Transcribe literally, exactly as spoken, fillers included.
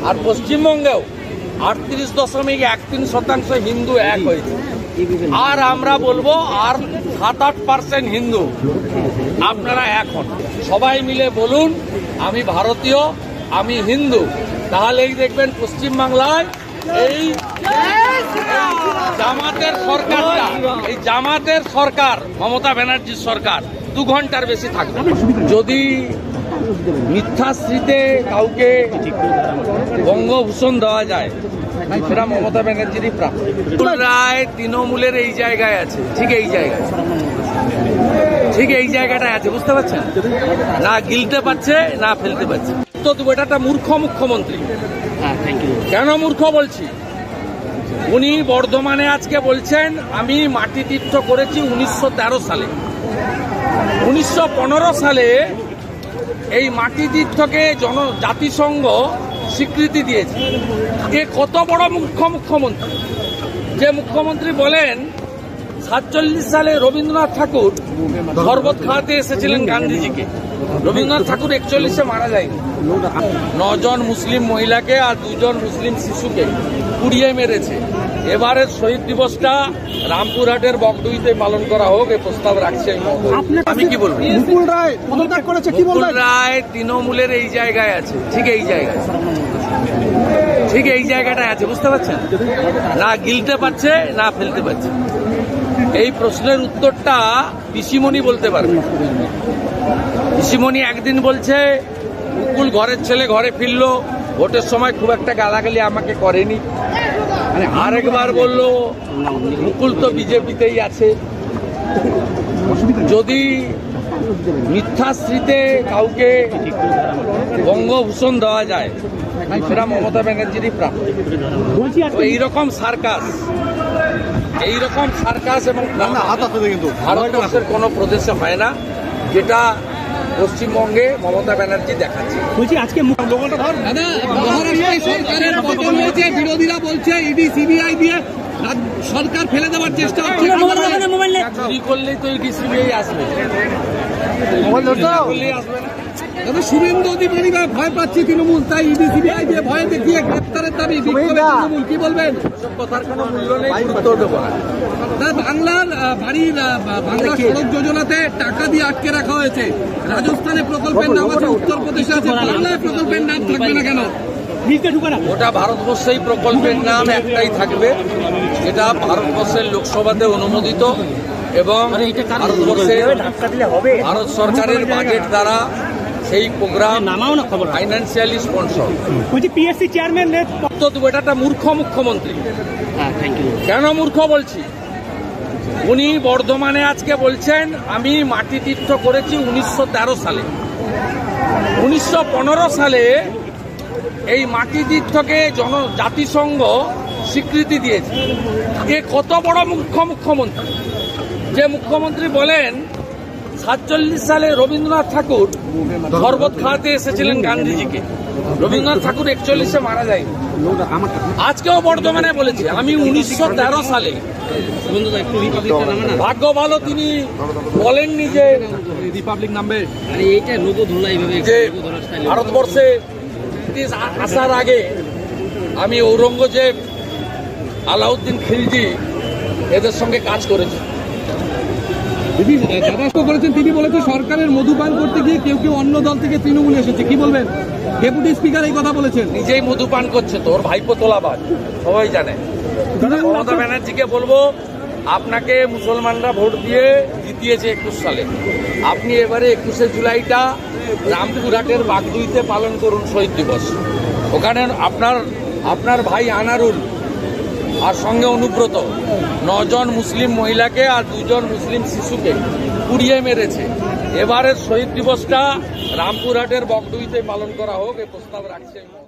আর পশ্চিমবঙ্গেও আটত্রিশ দশমিক এক তিন শতাংশ হিন্দু এক হয়েছে। আর আমরা বলবো আর সাত আট পার্সেন্ট হিন্দু আপনারা এখন সবাই মিলে বলুন আমি ভারতীয়, আমি হিন্দু, তাহলেই দেখবেন পশ্চিমবাংলায় এই জামাতের সরকারটা, এই জামাতের সরকার, মমতা ব্যানার্জির সরকার দু ঘন্টার বেশি থাকবে। যদি মিথ্যাশ্রীতে কাউকে বঙ্গভূষণ দেওয়া যায় সেটা মমতা ব্যানার্জিরই প্রাপ্য। রায় তৃণমূলের এই জায়গায় আছে, ঠিক এই জায়গায়, ঠিক এই জায়গাটায় আছে, বুঝতে পারছেন? না গিলতে পারছে না ফেলতে পারছে। তো এটা একটা মূর্খ মুখ্যমন্ত্রী। কেন মূর্খ বলছি? উনি বর্ধমানে আজকে বলছেন আমি মাটি তীর্থ করেছি উনিশশো তেরো সালে। উনিশশো পনেরো সালে এই মাটি তীর্থকে জন জাতিসংঘ স্বীকৃতি দিয়েছে। এ কত বড় মুখ্য মুখ্যমন্ত্রী, যে মুখ্যমন্ত্রী বলেন সাতচল্লিশ সালে রবীন্দ্রনাথ ঠাকুর শরবত খাওয়াতে এসেছিলেন গান্ধীজিকে। রবীন্দ্রনাথ ঠাকুর একচল্লিশে মারা যায়নি। নজন মুসলিম মহিলাকে আর দুজন মুসলিম শিশুকে পুড়িয়ে মেরেছে। এবারের শহীদ দিবসটা রামপুরহাটের বগডুইতে পালন করা হোক, এই প্রস্তাব রাখছে। আমি কি বলবো? মুকুল রায় পদত্যাগ করেছে, কি বলবেন? মুকুল রায় তৃণমূলের এই জায়গায় আছে, ঠিক এই জায়গায়, ঠিক এই জায়গাটায় আছে, বুঝতে পারছেন? না গিলতে পারছে না ফেলতে পারছে। এই প্রশ্নের উত্তরটা পিসিমণি বলতে পারবে। পিসিমণি একদিন বলছে মুকুল ঘরের ছেলে ঘরে ফিরলো, ভোটের সময় খুব একটা গালাগালি আমাকে করেনি। আরেকবার বলল মুকুল তো বিজেপিতেই আছে। যদি মিথ্যাশ্রীতে কাউকে বঙ্গভূষণ দেওয়া যায় সেটা মমতা ব্যানার্জিরই প্রাপ্য। এইরকম সার্কাস, এইরকম সার্কাস এবং ভারতবর্ষের কোনো প্রদেশে হয় না, যেটা পশ্চিমবঙ্গে মমতা ব্যানার্জি দেখাচ্ছে। বলছি আজকে সরকারের পতন হয়েছে, বিরোধীরা বলছে ইডি সিবিআই দিয়ে সরকার ফেলে দেওয়ার চেষ্টা হচ্ছে। চুরি করলেই তো ইডি সিবিআই আসবে, আসবে না। তবে শুভেন্দু অধিকারী ভয় পাচ্ছে তৃণমূল, তাই ইডি সিবিআই দিয়ে ভয় দেখিয়ে গ্রেপ্তারের দাবি তৃণমূল। কি বলবেন? সব কথার কোনো মূল্য নেই, গুরুত্ব দেবো না। বাংলার বাড়ির বাংলা সড়ক যোজনাতে টাকা দিয়ে আটকে রাখা হয়েছে। রাজস্থানে প্রকল্পের নাম আছে, উত্তরপ্রদেশে আছে, বাংলায় প্রকল্পের নাম থাকবে না কেন? ওটা ভারতবর্ষেই প্রকল্পের নাম একটাই থাকবে, যেটা ভারতবর্ষের লোকসভাতে অনুমোদিত এবং ভারতবর্ষের ভারত সরকারের বাজেট দ্বারা সেই program financially sponsor. PSC chairman তো এটা একটা মূর্খ মুখ্যমন্ত্রী। কেন মূর্খ বলছি? উনি বর্ধমানে আজকে বলছেন আমি মাটি তীর্থ করেছি উনিশশো তেরো সালে। উনিশশো পনেরো সালে এই মাটি তীর্থকে জন জাতিসংঘ স্বীকৃতি দিয়েছে। এ কত বড় মুখ্য মুখ্যমন্ত্রী, যে মুখ্যমন্ত্রী বলেন সাতচল্লিশ সালে রবীন্দ্রনাথ ঠাকুর শরবত খাওয়াতে এসেছিলেন গান্ধীজিকে। রবীন্দ্রনাথ ঠাকুর একচল্লিশে মারা যায়নি। আজকেও বর্ধমানে বলেছে আমি উনিশশো তেরো সালে। ভাগ্য ভালো তিনি বলেননি যে রিপাবলিক নামবে। যে ভারতবর্ষে আসার আগে আমি ঔরঙ্গজেব, আলাউদ্দিন খিলজি এদের সঙ্গে কাজ করেছি। করেছেন তিনি বলেছেন সরকারের মধুপান করতে গিয়ে কেউ কেউ অন্য দল থেকে তৃণমূলে এসেছে। কি বলবেন? ডেপুটি স্পিকার এই কথা বলেছেন। নিজেই মধুপান করছে, তোর ভাইপো তোলাবাজ, সবাই জানে। মমতা ব্যানার্জিকে বলবো আপনাকে মুসলমানরা ভোট দিয়ে জিতিয়েছে একুশ সালে, আপনি এবারে একুশে জুলাইটা রামপুরহাটের বাগদুইতে পালন করুন শহীদ দিবস। ওখানে আপনার আপনার ভাই আনারুল আর সঙ্গে অনুব্রত নজন মুসলিম মহিলাকে আর দুজন মুসলিম শিশুকে পুড়িয়ে মেরেছে। এবারের শহীদ দিবসটা রামপুরহাটের বগডুইতে পালন করা হোক, এই প্রস্তাব রাখছে।